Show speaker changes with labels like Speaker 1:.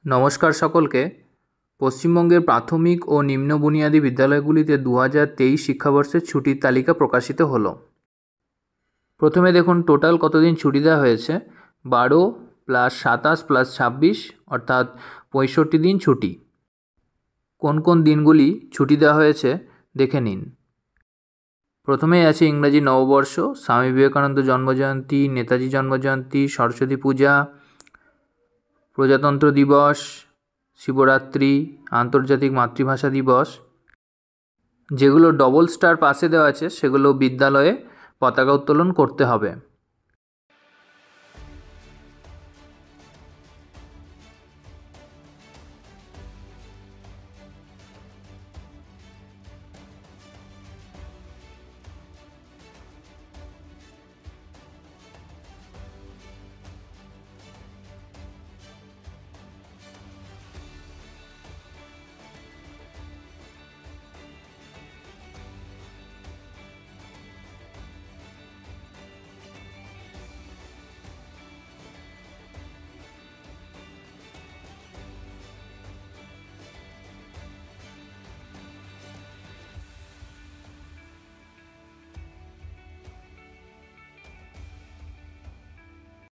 Speaker 1: নমস্কার সকলকে। পশ্চিমবঙ্গের প্রাথমিক ও নিম্ন বুনিয়াদী বিদ্যালয়গুলিতে 2023 শিক্ষাবর্ষের ছুটির তালিকা প্রকাশিত হলো। প্রথমে দেখুন টোটাল কতদিন ছুটি দেওয়া হয়েছে। 12 + 27 + 26 অর্থাৎ 65 দিন ছুটি। কোন কোন দিনগুলি ছুটি দেওয়া হয়েছে দেখে নিন। প্রথমেই আছে ইংরাজি নববর্ষ, স্বামী বিবেকানন্দ জন্মজয়ন্তী, নেতাজি জন্মজয়ন্তী, সরস্বতী পূজা, প্রজাতন্ত্র দিবস, শিবরাত্রি, আন্তর্জাতিক মাতৃভাষা দিবস। যেগুলো ডবল স্টার পাশে দেওয়া আছে সেগুলো বিদ্যালয়ে পতাকা উত্তোলন করতে হবে।